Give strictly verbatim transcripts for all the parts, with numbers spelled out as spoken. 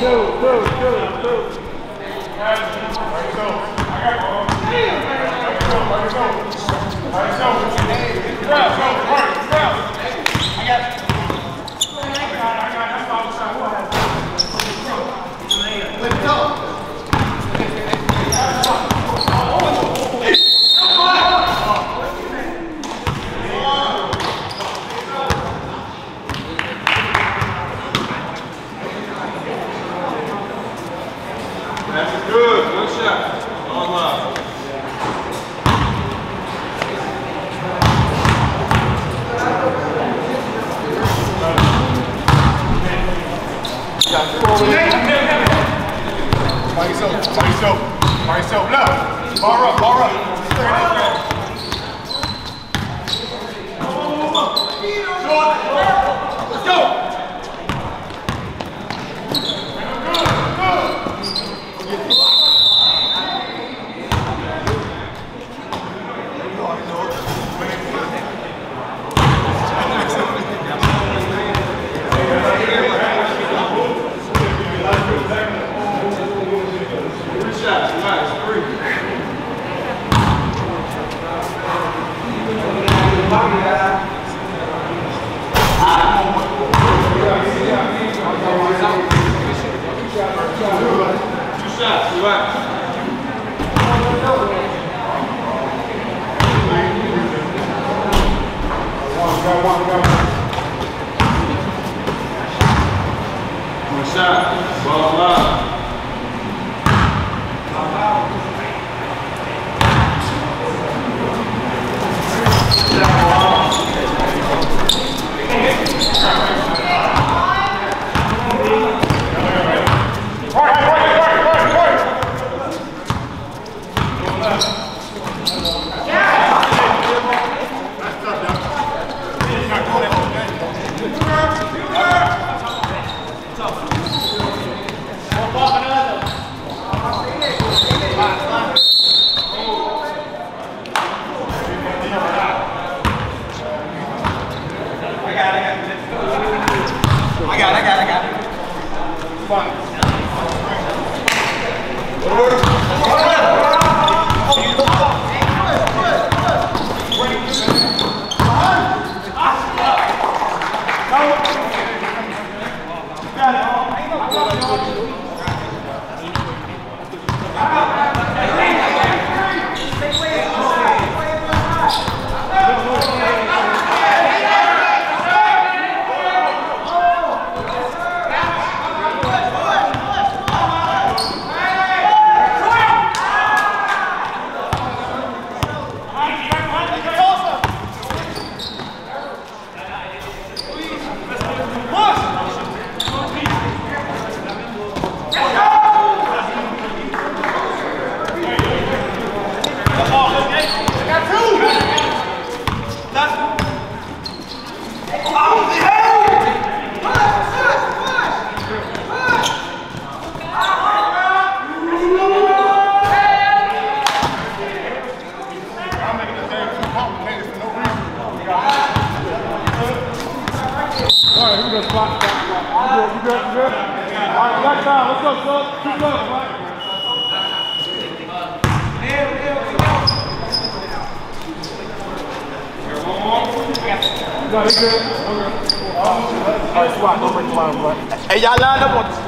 Hey, y'all lined up on this.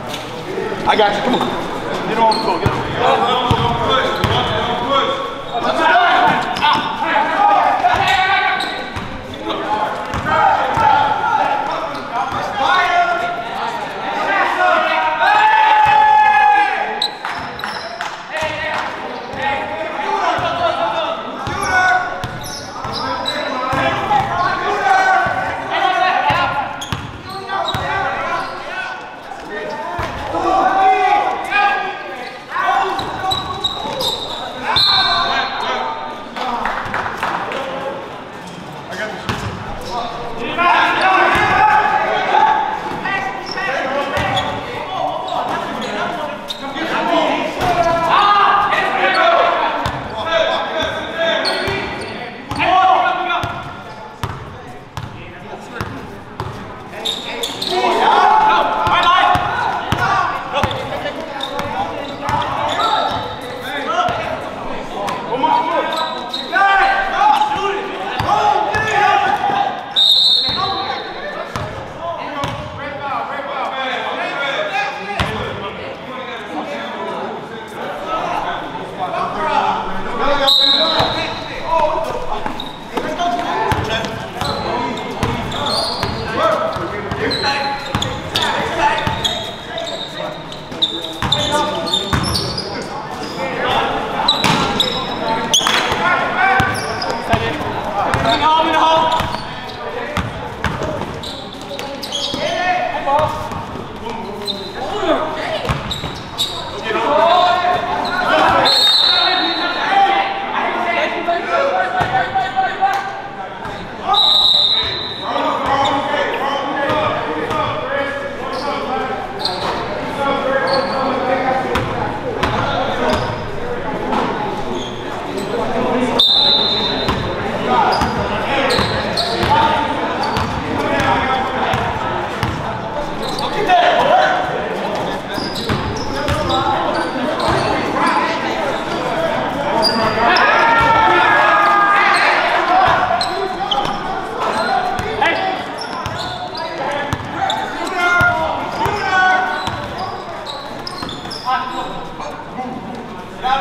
I got you. Come on. Get on the floor. Get on the floor. Don't push. Don't push. Let's go. Go!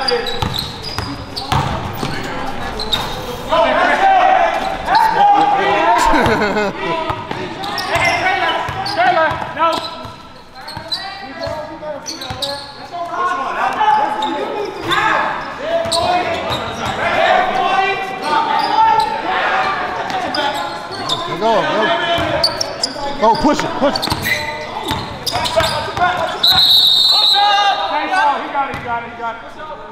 Taylor, no. Go, go. Go, push it, push it. He got it, he got it, he got it.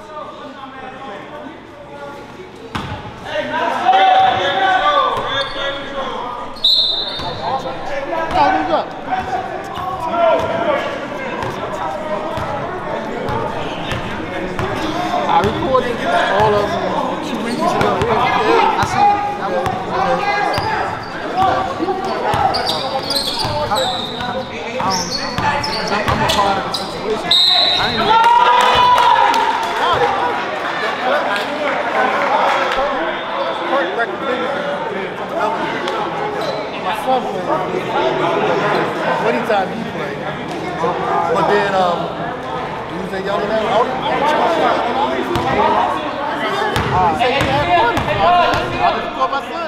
I recorded all of them two weeks ago. Yeah, I see it. I was, I, I, I'm a part of the situation. I ain't even. Curt recommended me from the other. My son played. Anytime he played. But then, um, you say y'all didn't have out? Say you had fun. I didn't call my son.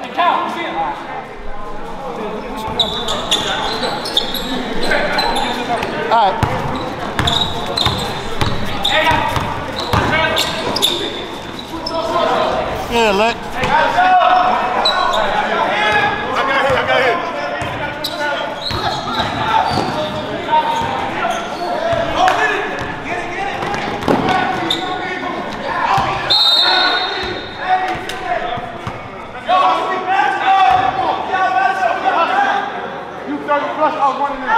All right. Yeah, let. Flush out one in there.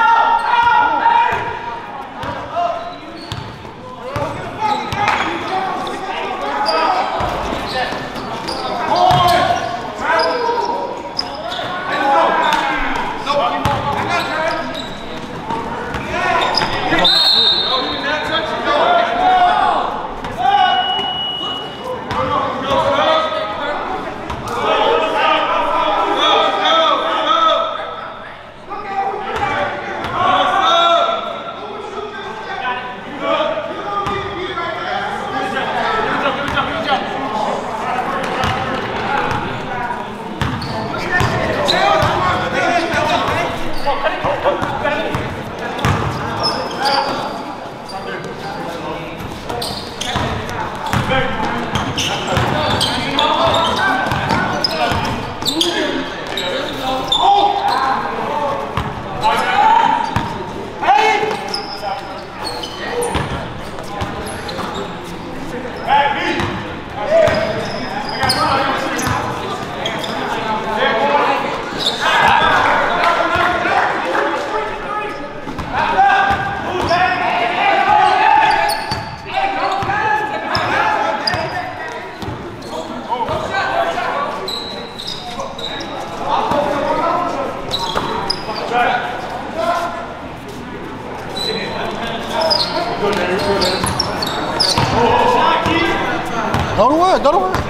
Go to work, go to work.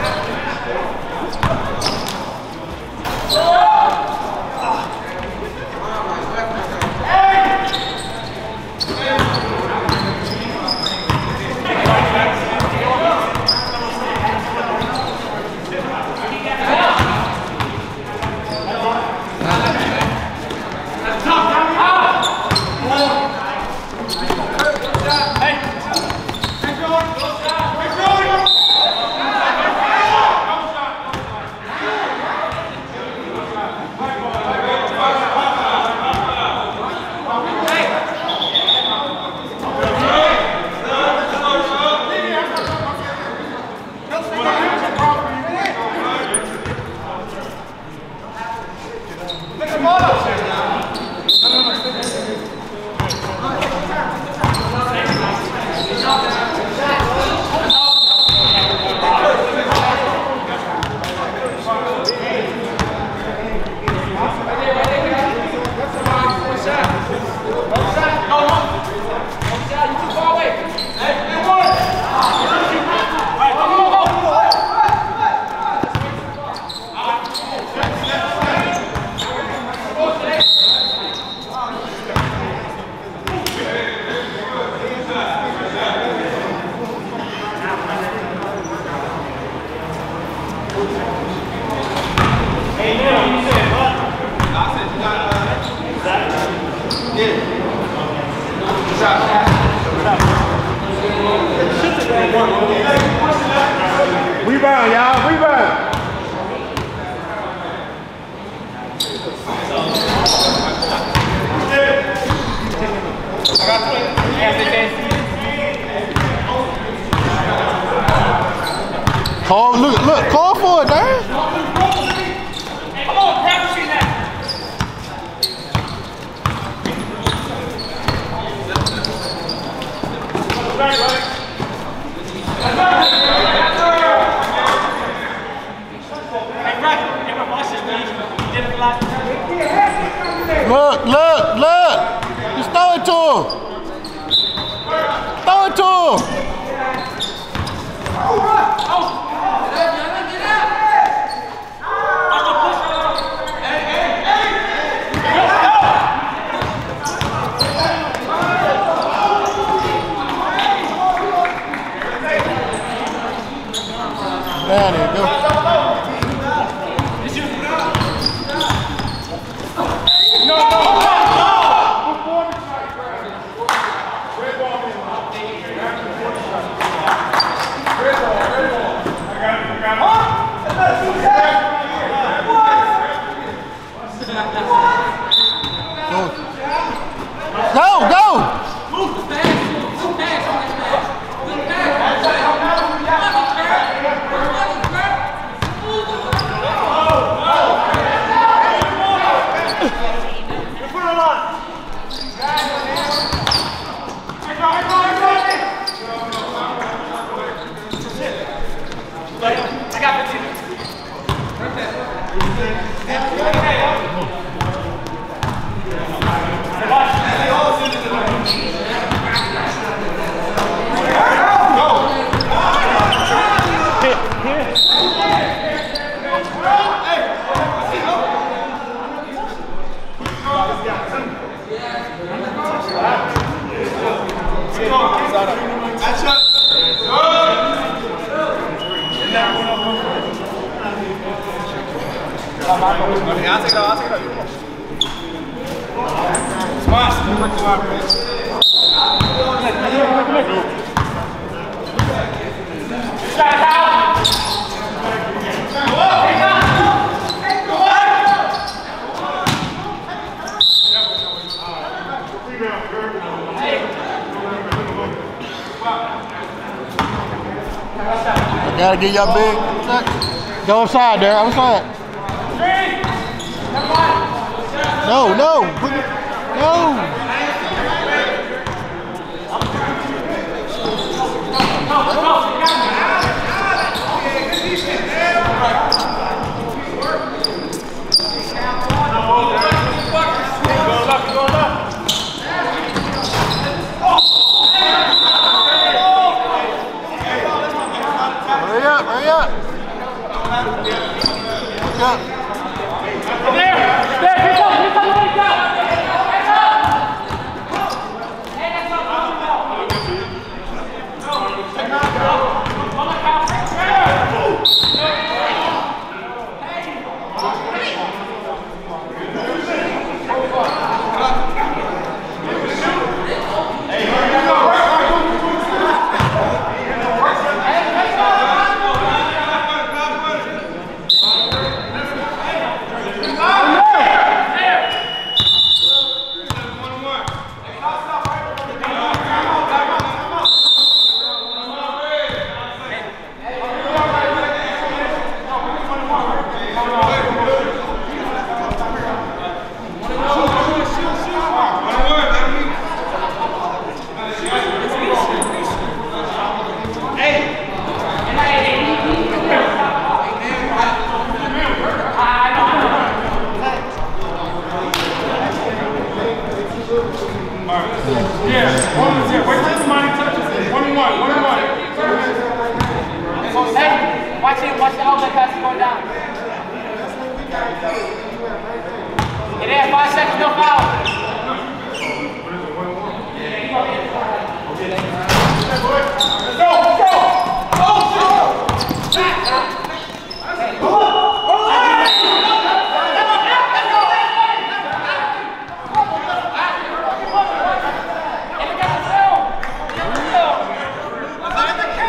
Hey! Rebound, y'all. Rebound. Call, look, look, call for it, Darren. Come on, grab the sheet now. Right, right. Hey, right. Hey, watch this, man. You did it last time. Look, look, look. Just throw it to him. Throw it to him. There you go. No, no, no. Go, go! Okay, I'll take it out, I'll take it out. Smart. Smart, please. Shut out. I gotta get y'all big. Go outside there, outside. No, no, no. Hurry up, hurry up. Look up. There, there, pick up, pick up, pick up. Watch it, watch the outlet pass going down. Get in, five seconds, no foul. Go, go! Go, go! Hey!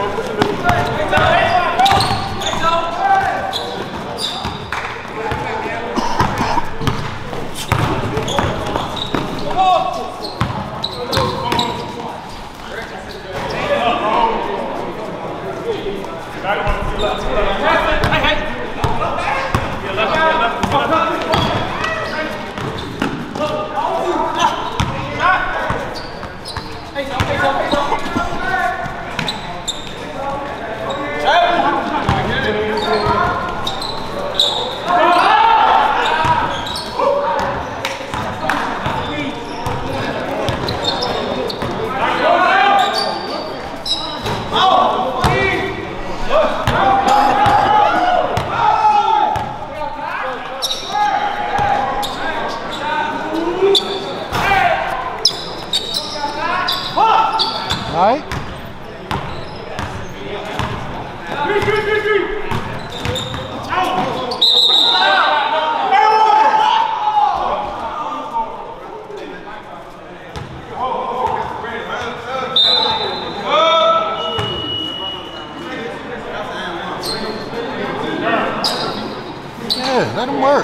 Let him work.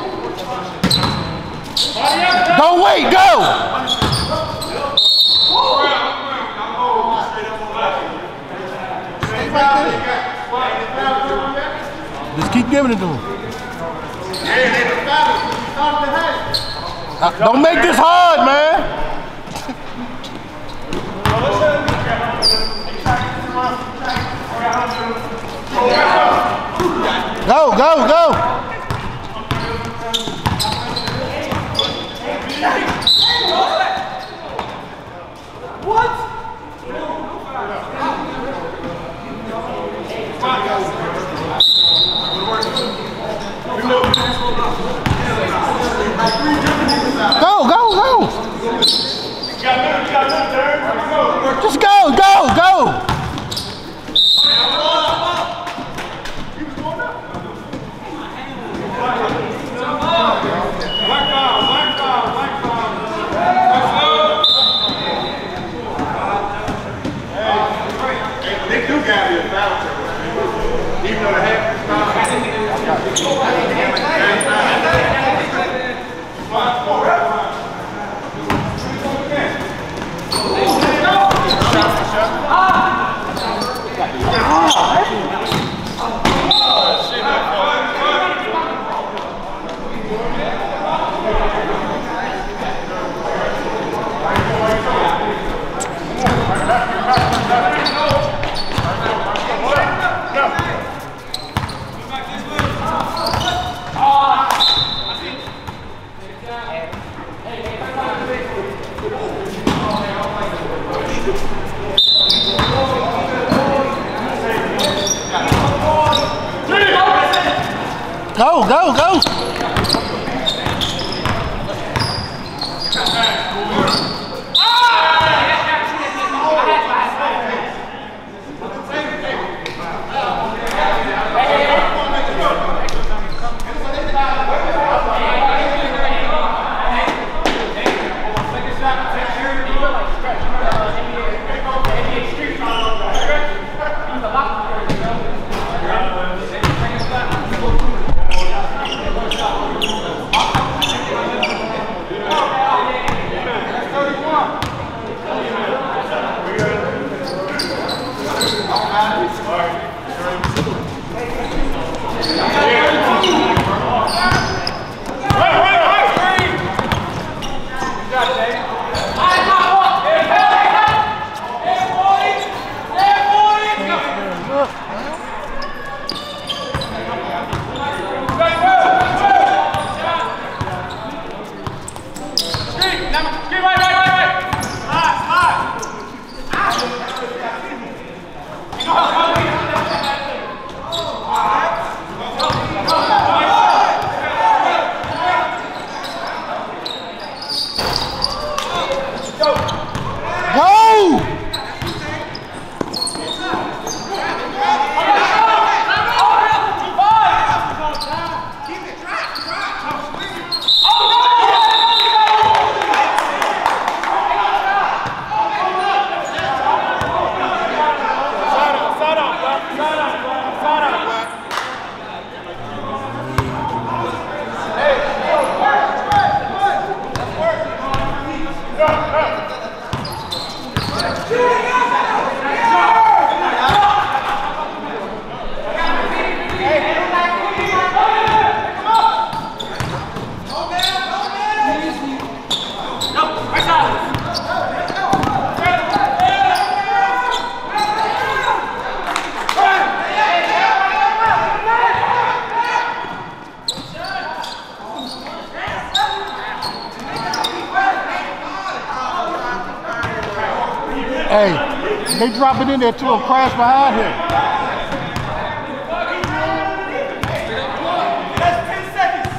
Don't wait, go! Just keep giving it to him. Uh, don't make this hard, man. Go, go, go. What? Go, go, go. Just go, go, go. They do got me a foul trouble. Even though the half is not. Go, go, go. Come on, come on. They drop it in there too and crash behind him. That's ten seconds.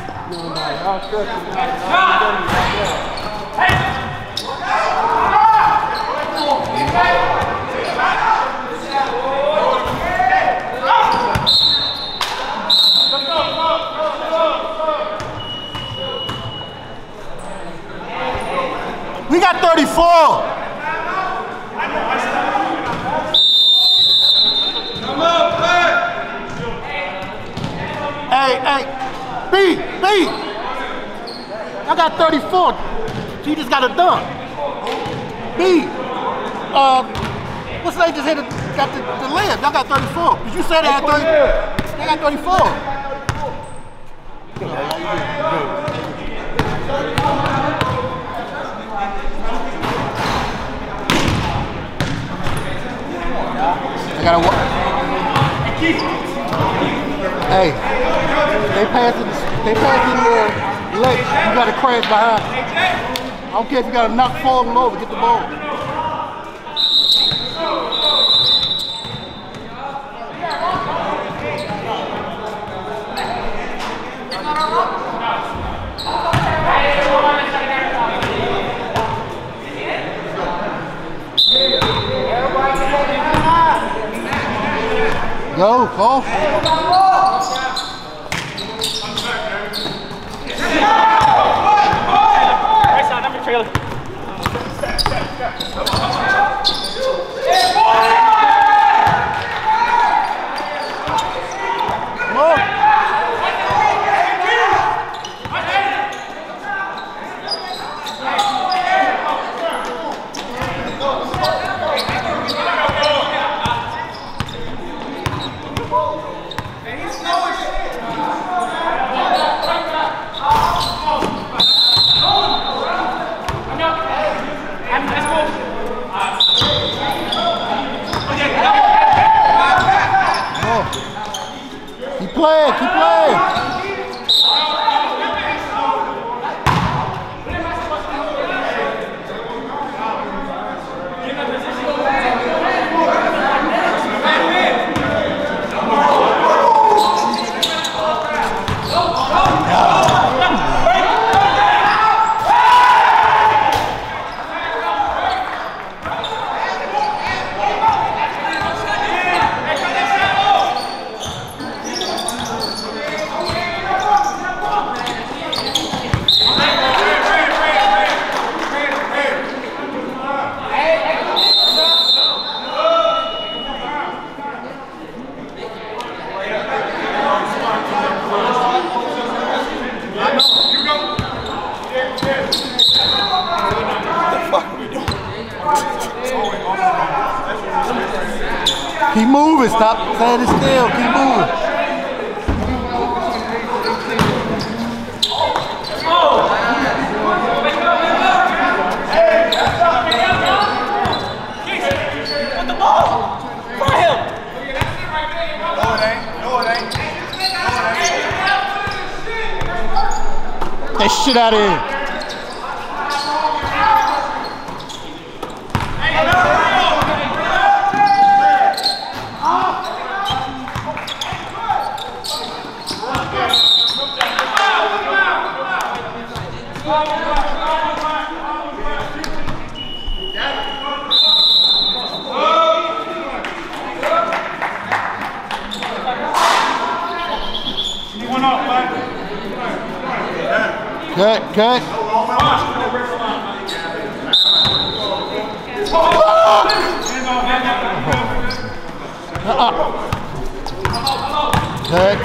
We got thirty-four. Come on, play. Hey, hey, B, B. I got thirty-four. He just got a dunk. B, uh, what's the name just hit? A, got the, the layup. Y'all got thirty-four. Did you say they had thirty? They got thirty-four. I gotta walk. Hey, they pass it. They pass it in the leg. You gotta crash behind. I don't care if you gotta knock four of them over. Get the ball. Go, Cole. Right side, number trailer. Come on. Keep playing, keep playing. Keep moving, stop standing still, keep moving. That shit out of here. Cut, cut. Uh-uh. Cut.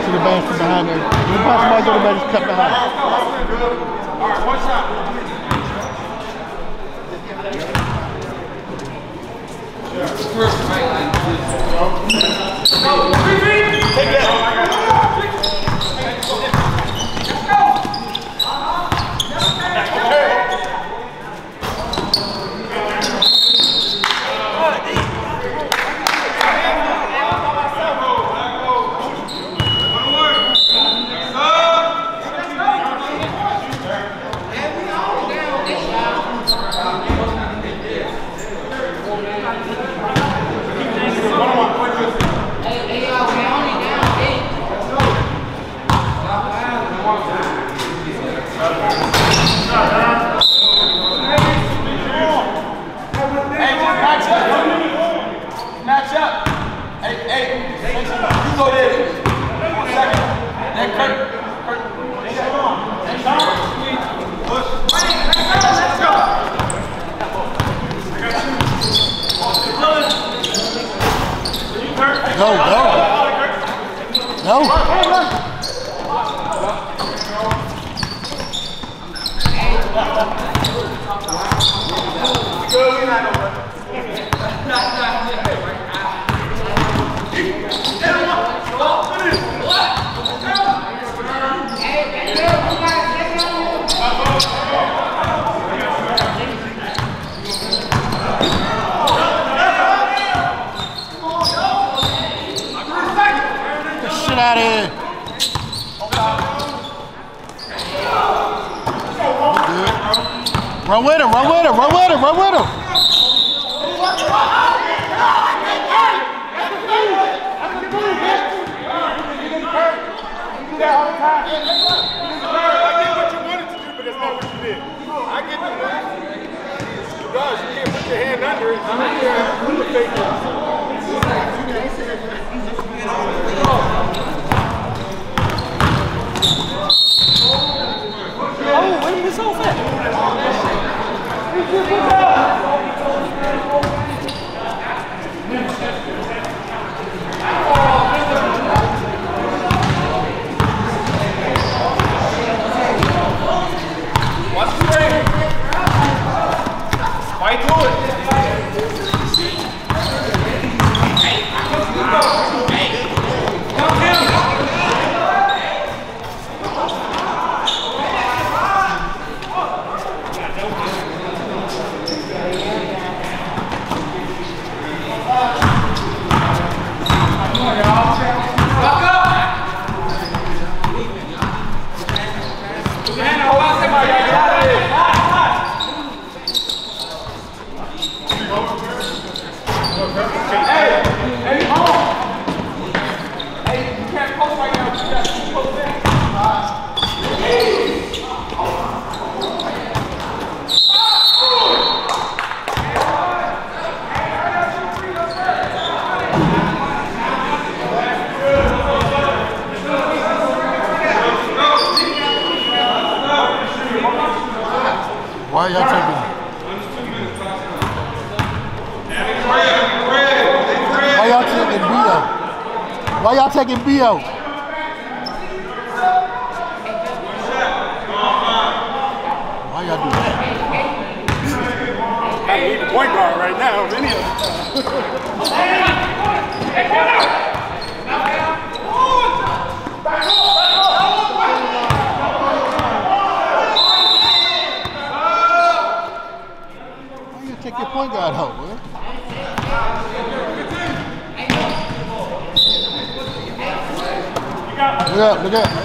to the basket behind there. When the basketball go to bed, just cut behind. All right, one shot. Take that. Match up. Hey, hey, you go there. One second. Then Curt. Curt. Go, go. No. Good, we're not over. Shit out of here. Good. Run with him, run with him, run with him, run with him. All the time. I get what you wanted to do, but that's not what you did. I get the move. Gosh, you can't put your hand under it. I'm here with the fake Oh, where did this all fit? Fight to it. Why y'all taking? Why y'all taking B O? Why y'all taking B O? Why y'all do that? I need a point guard right now, if any of Why you take your point guard out, man? Look up, look up.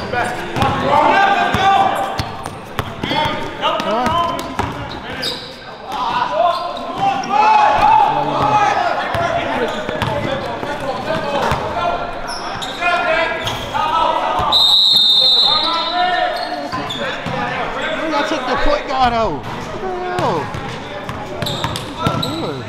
Huh? Y'all took the point guard out. What the hell? What y'all doing?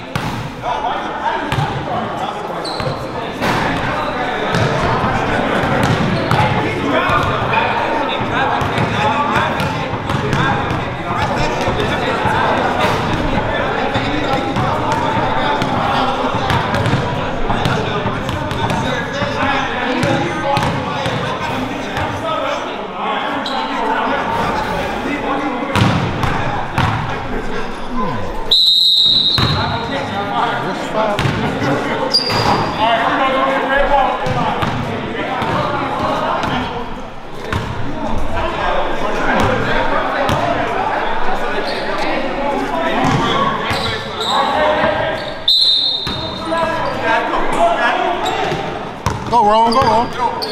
go on.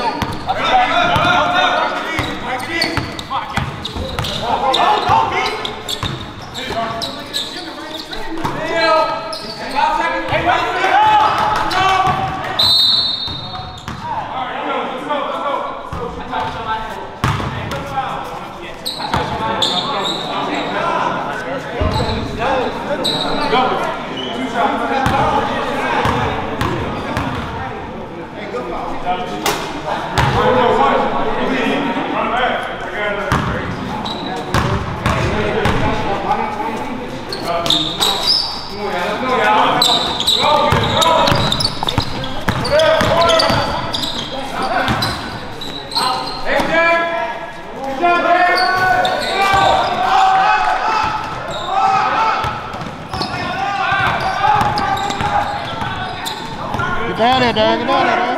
Get down there, Darren. Get down there, Darren.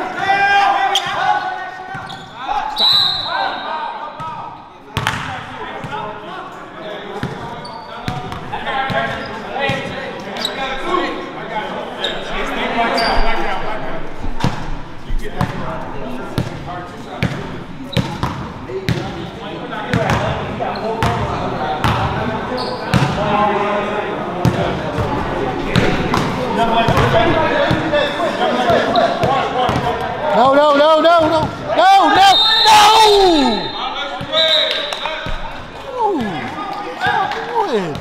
No, no, no, no, no, no, no, no! Ooh, good.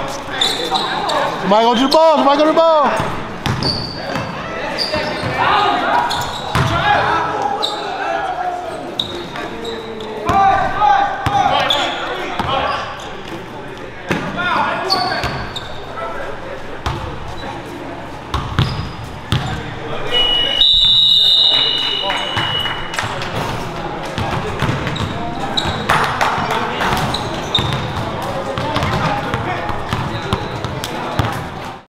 Somebody go to the ball. Somebody go to the ball.